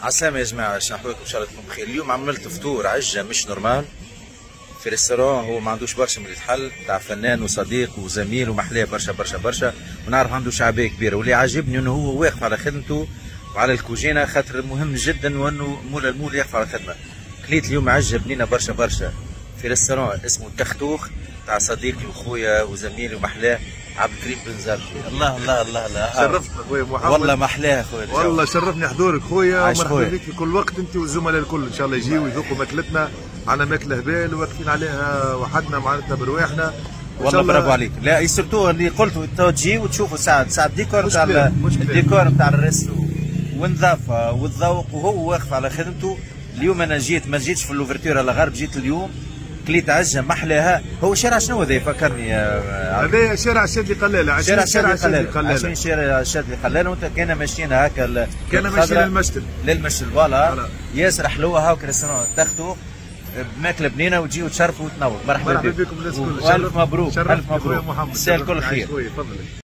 عسلامة يا جماعة، شنو أحوالكم؟ إن شاء الله تكونوا بخير. اليوم عملت فطور عجة مش نورمال في ريستوران، هو ما عندوش برشا من الحل، تاع فنان وصديق وزميل ومحلاه برشا برشا برشا، ونعرف عنده شعبية كبيرة، واللي عاجبني انه هو واقف على خدمته وعلى الكوجينة، خاطر مهم جدا وانه مول المول يقف على الخدمة. كليت اليوم عجة بنينة برشا برشا في ريستوران اسمه تختوخ، تاع صديقي وخويا وزميلي ومحلاه عبد الكريم بن زرقي. الله الله الله الله، شرفتنا خويا محمد، والله محلاه خويا، والله شرفني حضورك خويا، ومرحبا بك في كل وقت انت والزملاء الكل، ان شاء الله يجيو ويذوقوا ماكلتنا، عندنا ماكله هبال واقفين عليها وحدنا معناتها برواحنا. والله برافو عليك. لا سورتو اللي قلته انت تجي وتشوفوا ساعة الديكور نتاع الديكور نتاع الريستو والنظافه والذوق، وهو واقف على خدمته. اليوم انا جيت، ما جيتش في الاوفرتور على غرب، جيت اليوم كليت عجه محلاها. هو شارع شنو هذا يفكرني؟ هذا شارع شادي قلاله، شارع شادي قلاله، عشان شارع شادي قلاله. وانت كنا ماشيين هكا، كنا ماشيين للمشتل فوالا، ياسر حلوه هاك ريستوران تاخذوا ماكله بنينه وتجي وتشرفوا وتنور. مرحبا بكم الناس الكل، والف مبروك، الف مبروك، محمد، مساء الكل خير.